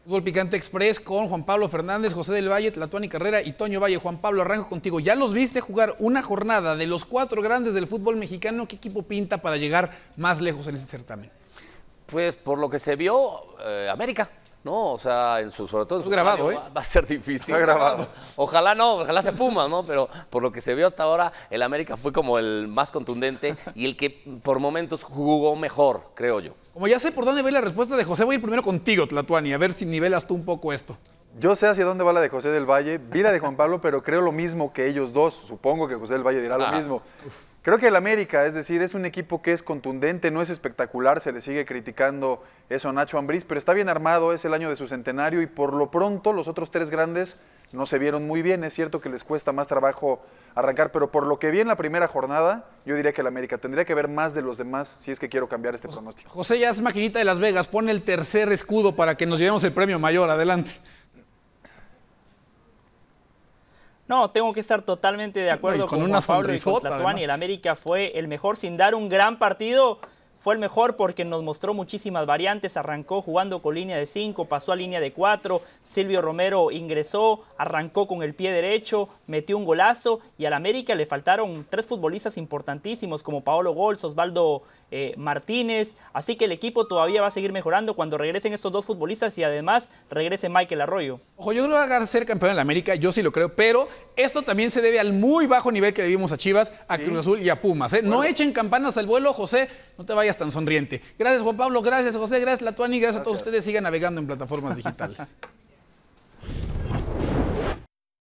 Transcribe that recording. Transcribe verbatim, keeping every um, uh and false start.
Fútbol Picante Express con Juan Pablo Fernández, José del Valle, Tlatuani Carrera y Toño Valle. Juan Pablo, arranco contigo. ¿Ya los viste jugar una jornada de los cuatro grandes del fútbol mexicano? ¿Qué equipo pinta para llegar más lejos en ese certamen? Pues por lo que se vio, eh, América, ¿no? O sea, en su, sobre todo en su grabado, ¿eh? va, va a ser difícil. Está grabado. Ojalá no, ojalá se Pumas, ¿no? Pero por lo que se vio hasta ahora, el América fue como el más contundente y el que por momentos jugó mejor, creo yo. Como ya sé por dónde ve la respuesta de José, voy a ir primero contigo, Tlatuani, a ver si nivelas tú un poco esto. Yo sé hacia dónde va la de José del Valle, vi la de Juan Pablo, pero creo lo mismo que ellos dos. Supongo que José del Valle dirá lo Ah. mismo. Creo que el América, es decir, es un equipo que es contundente, no es espectacular, se le sigue criticando eso a Nacho Ambriz, pero está bien armado, es el año de su centenario y por lo pronto los otros tres grandes no se vieron muy bien. Es cierto que les cuesta más trabajo arrancar, pero por lo que vi en la primera jornada, yo diría que el América tendría que ver más de los demás si es que quiero cambiar este pronóstico. José ya es maquinita de Las Vegas, pone el tercer escudo para que nos llevemos el premio mayor, adelante. No, tengo que estar totalmente de acuerdo y con con una Juan Pablo y con sonrisota, Tlatuani. además. El América fue el mejor sin dar un gran partido. Fue el mejor porque nos mostró muchísimas variantes. Arrancó jugando con línea de cinco, pasó a línea de cuatro. Silvio Romero ingresó, arrancó con el pie derecho, metió un golazo. Y al América le faltaron tres futbolistas importantísimos como Paolo Golz, Osvaldo eh, Martínez. Así que el equipo todavía va a seguir mejorando cuando regresen estos dos futbolistas y además regrese Michael Arroyo. Ojo, yo no lo voy a ser campeón en la América, yo sí lo creo, pero esto también se debe al muy bajo nivel que le vimos a Chivas, a Sí. Cruz Azul y a Pumas. ¿eh? Bueno. No echen campanas al vuelo, José, no te vayas tan sonriente. Gracias, Juan Pablo, gracias, José, gracias, Tlatuani, gracias, gracias a todos ustedes. Sigan navegando en plataformas digitales.